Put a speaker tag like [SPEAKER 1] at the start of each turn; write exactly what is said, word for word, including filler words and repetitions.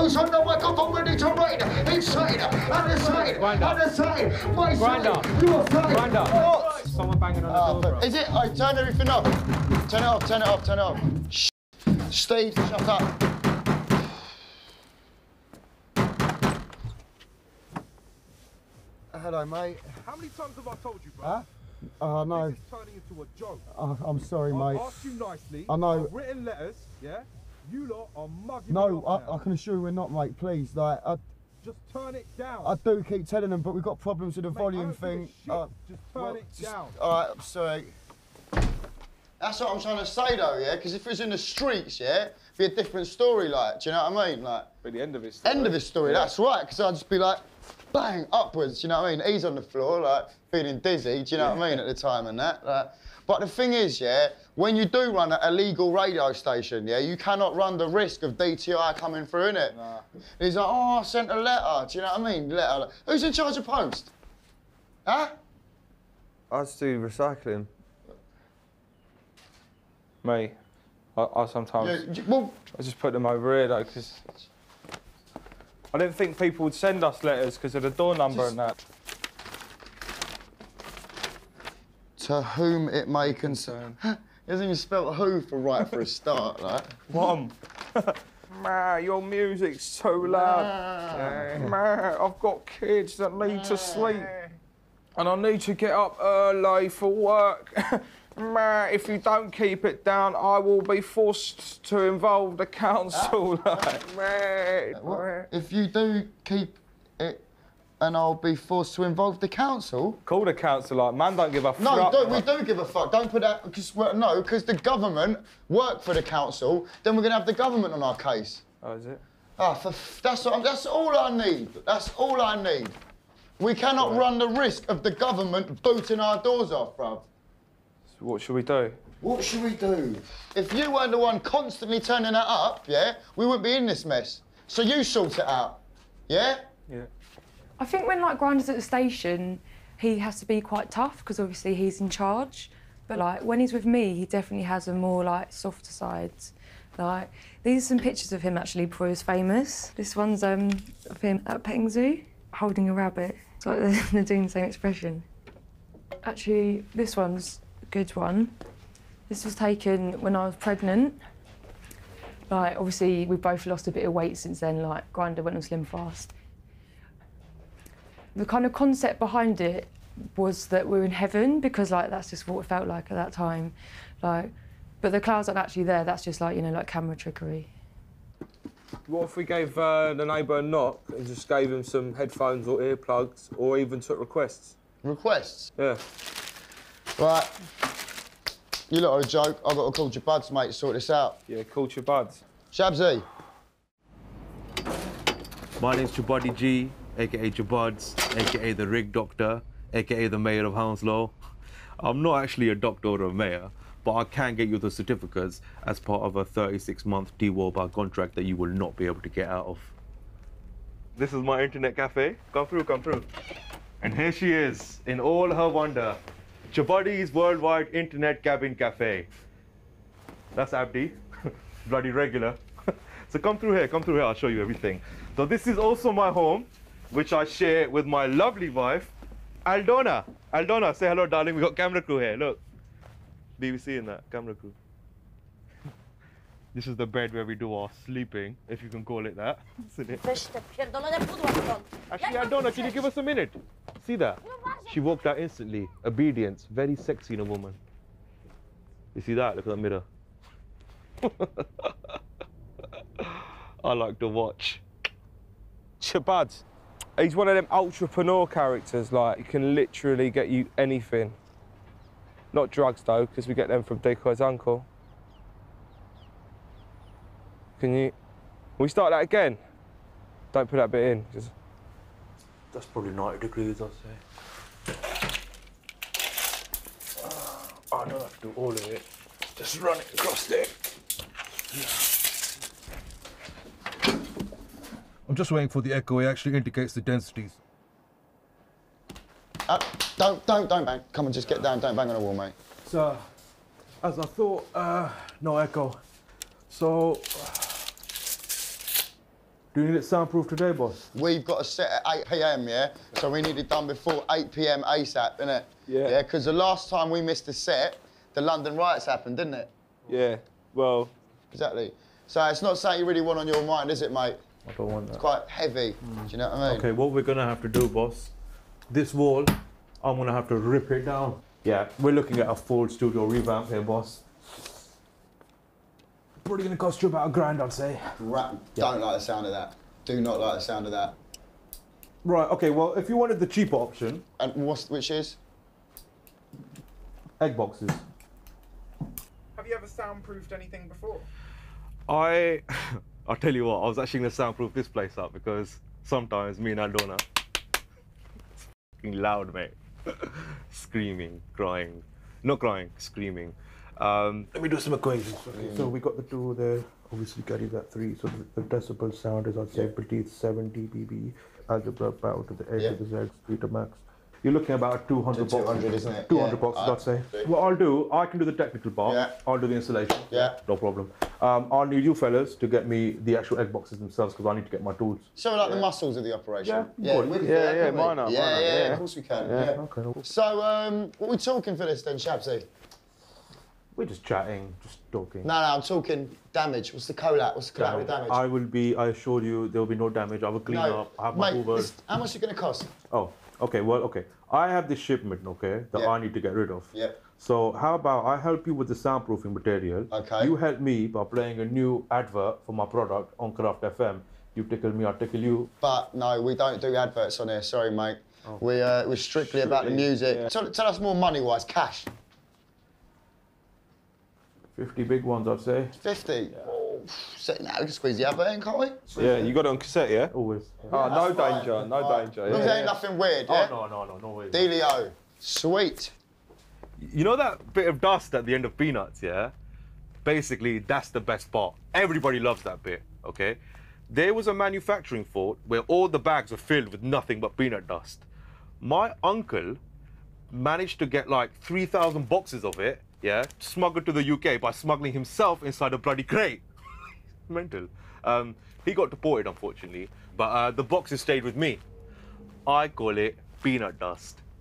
[SPEAKER 1] Who's on the microphone ready to raid? Inside, other side, other side, my side, your side.
[SPEAKER 2] Grinder.
[SPEAKER 1] Oh.
[SPEAKER 2] Someone banging on the
[SPEAKER 1] Uh,
[SPEAKER 2] door, bro.
[SPEAKER 1] Is it? I turn everything off. Turn it off, turn it off, turn it off. Shh. Steve, shut up. Hello, mate.
[SPEAKER 3] How many times have I told you, bro?
[SPEAKER 1] Huh? Oh, uh, no.
[SPEAKER 3] This is turning into a joke.
[SPEAKER 1] Uh, I'm sorry,
[SPEAKER 3] I've
[SPEAKER 1] mate.
[SPEAKER 3] asked you nicely.
[SPEAKER 1] I know.
[SPEAKER 3] I've written letters, yeah? You lot are mugging
[SPEAKER 1] No,
[SPEAKER 3] me up
[SPEAKER 1] I,
[SPEAKER 3] now.
[SPEAKER 1] I can assure you we're not, mate. Please, like, I,
[SPEAKER 3] Just turn it down.
[SPEAKER 1] I do keep telling them, but we've got problems with the
[SPEAKER 3] Mate,
[SPEAKER 1] volume
[SPEAKER 3] I don't
[SPEAKER 1] thing.
[SPEAKER 3] give a shit.
[SPEAKER 1] Uh,
[SPEAKER 3] Just turn
[SPEAKER 1] well,
[SPEAKER 3] it
[SPEAKER 1] just-
[SPEAKER 3] down.
[SPEAKER 1] All right, I'm sorry. That's what I'm trying to say, though, yeah? Because if it was in the streets, yeah, it'd be a different story, like, do you know what I mean? Like,
[SPEAKER 2] But the end of his story.
[SPEAKER 1] end of his story,
[SPEAKER 2] Yeah.
[SPEAKER 1] that's right, because I'd just be like, bang, upwards, do you know what I mean? He's on the floor, like, feeling dizzy, do you know
[SPEAKER 2] Yeah.
[SPEAKER 1] what I mean, at the time and that. Like, but the thing is, yeah, when you do run a legal radio station, yeah, you cannot run the risk of D T I coming through, innit?
[SPEAKER 2] Nah.
[SPEAKER 1] He's like, oh, I sent a letter, do you know what I mean? Letter. Who's in charge of post? Huh?
[SPEAKER 4] I just do recycling.
[SPEAKER 2] Mate, I, I sometimes...
[SPEAKER 1] Yeah, you- well,
[SPEAKER 2] I just put them over here, though, because... I didn't think people would send us letters because of the door number
[SPEAKER 1] Just-
[SPEAKER 2] and that.
[SPEAKER 1] to whom it may concern. He hasn't even spelt who for right for a start, like.
[SPEAKER 2] Mum, Ma, your music's too loud. Ma, I've got kids that need to sleep. And I need to get up early for work. Ma, if you don't keep it down, I will be forced to involve the council. Like, ma,
[SPEAKER 1] What? If you do keep it, and I'll be forced to involve the council.
[SPEAKER 2] Call the council, like, man, don't give a
[SPEAKER 1] No,
[SPEAKER 2] fuck.
[SPEAKER 1] don't, we do give a fuck. Don't put that, because, well, no, because the government work for the council, then we're going to have the government on our case.
[SPEAKER 2] Oh, is it?
[SPEAKER 1] Ah, for, f- that's, what, that's all I need. That's all I need. We cannot
[SPEAKER 2] Right.
[SPEAKER 1] run the risk of the government booting our doors off, bruv.
[SPEAKER 2] So what should we do?
[SPEAKER 1] What should we do? If you weren't the one constantly turning that up, yeah, we wouldn't be in this mess. So you sort it out, yeah?
[SPEAKER 2] Yeah.
[SPEAKER 5] I think when like Grinder's at the station, he has to be quite tough because obviously he's in charge. But like when he's with me, he definitely has a more like softer sides. Like these are some pictures of him actually before he was famous. This one's um of him at a petting zoo holding a rabbit. It's like they're, they're doing the same expression. Actually, this one's a good one. This was taken when I was pregnant. Like obviously we both lost a bit of weight since then. Like Grinder went on Slim Fast. The kind of concept behind it was that we're in heaven because like that's just what it felt like at that time. Like, but the clouds aren't actually there, that's just like, you know, like camera trickery.
[SPEAKER 2] What if we gave uh, the neighbour a knock and just gave him some headphones or earplugs or even took requests?
[SPEAKER 1] Requests?
[SPEAKER 2] Yeah.
[SPEAKER 1] Right. You lot are a joke. I've got to call your buds, mate, to sort this out.
[SPEAKER 2] Yeah, call your buds.
[SPEAKER 1] Shabsy.
[SPEAKER 4] My name's Chubadi G, aka Jabuds, aka the Rig Doctor, aka the Mayor of Hounslow. I'm not actually a doctor or a mayor, but I can get you the certificates as part of a thirty-six month T-Wobber contract that you will not be able to get out of. This is my internet cafe. Come through, come through. And here she is, in all her wonder. Chubadi's Worldwide Internet Cabin Cafe. That's Abdi, bloody regular. So come through here, come through here, I'll show you everything. So this is also my home, which I share with my lovely wife, Aldona. Aldona, say hello, darling. We got camera crew here, look. B B C in that, camera crew. This is the bed where we do our sleeping, if you can call it that. Isn't it? Actually, Aldona, can you give us a minute? See that? She walked out instantly. Obedience, very sexy in a woman. You see that? Look at that mirror. I like to watch.
[SPEAKER 2] Shabad, he's one of them entrepreneur characters, like, he can literally get you anything. Not drugs, though, because we get them from Decoy's uncle. Can you... Can we start that again? Don't put that bit in. Just...
[SPEAKER 4] That's probably ninety degrees, I'd say.
[SPEAKER 2] I don't have to do all of it. Just run it across there.
[SPEAKER 3] I'm just waiting for the echo. It actually indicates the densities.
[SPEAKER 1] Uh, don't, don't, don't bang. Come on, just get down. Don't bang on the wall, mate.
[SPEAKER 3] So, as I thought, uh, no echo. So, Do you need it soundproof today, boss?
[SPEAKER 1] We've got a set at eight p m, yeah? So we need it done before eight p m ASAP, innit?
[SPEAKER 2] Yeah.
[SPEAKER 1] Yeah, because the last time we missed a set, the London riots happened, didn't it?
[SPEAKER 2] Yeah, well...
[SPEAKER 1] Exactly. So it's not something you really want on your mind, is it, mate?
[SPEAKER 4] I don't want that.
[SPEAKER 1] It's quite heavy, do you know what I mean?
[SPEAKER 4] Okay, what we're gonna have to do, boss, this wall, I'm gonna have to rip it down. Yeah, we're looking at a full studio revamp here, boss.
[SPEAKER 3] Probably gonna cost you about a grand, I'd say.
[SPEAKER 1] Ra Don't like the sound of that. Do not like the sound of that.
[SPEAKER 3] Right, okay, well, if you wanted the cheaper option,
[SPEAKER 1] And what's, which is?
[SPEAKER 3] egg boxes.
[SPEAKER 2] Have you ever soundproofed anything before?
[SPEAKER 4] I, I'll tell you what, I was actually gonna soundproof this place up because sometimes me and Aldona, it's fucking loud, mate. Screaming, crying, not crying, screaming. Um,
[SPEAKER 3] Let me do some equations. Okay, so we got the two there, obviously carry that three, so the, the decibel sound is, I'd say, pretty seven D B B, algebra power to the A
[SPEAKER 1] Yeah.
[SPEAKER 3] to the Z, three to max. You're looking at about two hundred
[SPEAKER 1] two
[SPEAKER 3] boxes.
[SPEAKER 1] hundred, isn't it?
[SPEAKER 3] two hundred
[SPEAKER 1] Yeah.
[SPEAKER 3] boxes,
[SPEAKER 1] Uh,
[SPEAKER 3] I'd say.
[SPEAKER 1] see.
[SPEAKER 3] What I'll do, I can do the technical part.
[SPEAKER 1] Yeah.
[SPEAKER 3] I'll do the installation.
[SPEAKER 1] Yeah.
[SPEAKER 3] No problem. Um, I'll need you fellas to get me the actual egg boxes themselves because I need to get my tools.
[SPEAKER 1] Show like the muscles of the operation.
[SPEAKER 3] Yeah,
[SPEAKER 1] we can do
[SPEAKER 2] Yeah,
[SPEAKER 1] that,
[SPEAKER 2] yeah,
[SPEAKER 1] can't we?
[SPEAKER 2] why not,
[SPEAKER 1] Yeah,
[SPEAKER 2] why not,
[SPEAKER 1] yeah,
[SPEAKER 2] yeah.
[SPEAKER 1] of course we can.
[SPEAKER 2] Yeah.
[SPEAKER 1] Yeah.
[SPEAKER 3] Okay. no-
[SPEAKER 1] So, um, what are we talking for this then, Shabsy?
[SPEAKER 3] We're just chatting, just talking.
[SPEAKER 1] No, no, I'm talking damage. What's the collab? What's the collateral damage?
[SPEAKER 3] I will be, I assure you, there will be no damage. I will clean
[SPEAKER 1] no,
[SPEAKER 3] up, I have my
[SPEAKER 1] mate,
[SPEAKER 3] Hoover.
[SPEAKER 1] this- how much is it going to cost?
[SPEAKER 3] Oh, okay, well, okay. I have this shipment, okay, that
[SPEAKER 1] Yeah.
[SPEAKER 3] I need to get rid of.
[SPEAKER 1] Yeah.
[SPEAKER 3] So how about I help you with the soundproofing material.
[SPEAKER 1] Okay.
[SPEAKER 3] You help me by playing a new advert for my product on KURUPT F M. You tickle me, I tickle you.
[SPEAKER 1] But no, we don't do adverts on here. Sorry, mate. We, uh, we're strictly about the
[SPEAKER 3] Strictly,
[SPEAKER 1] music.
[SPEAKER 3] yeah.
[SPEAKER 1] Tell, tell us more money-wise, cash.
[SPEAKER 3] fifty big ones, I'd say.
[SPEAKER 1] fifty. Oh, so now we can squeeze the advert in, can't we?
[SPEAKER 2] Yeah, you got it on cassette, yeah?
[SPEAKER 3] Always.
[SPEAKER 2] Oh, no
[SPEAKER 1] That's fine.
[SPEAKER 2] danger, no
[SPEAKER 1] Right.
[SPEAKER 2] danger.
[SPEAKER 1] As long as
[SPEAKER 2] Yeah,
[SPEAKER 1] there ain't
[SPEAKER 2] yeah.
[SPEAKER 1] nothing weird, yeah?
[SPEAKER 3] Oh, no, no, no, no way.
[SPEAKER 1] Dealio. Sweet.
[SPEAKER 4] You know that bit of dust at the end of Peanuts, yeah? Basically, that's the best part. Everybody loves that bit, okay? There was a manufacturing fault where all the bags were filled with nothing but peanut dust. My uncle managed to get like three thousand boxes of it, yeah, smuggled to the U K by smuggling himself inside a bloody crate. Mental. Um, he got deported, unfortunately, but uh, the boxes stayed with me. I call it peanut dust.